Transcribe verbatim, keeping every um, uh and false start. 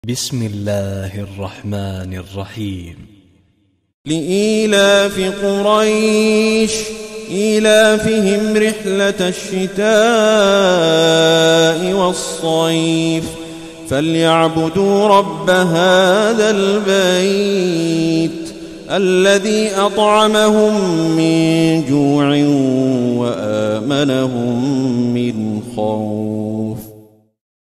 بسم الله الرحمن الرحيم. لإيلاف قريش إيلافهم رحلة الشتاء والصيف فليعبدوا رب هذا البيت الذي أطعمهم من جوع وآمنهم من خوف.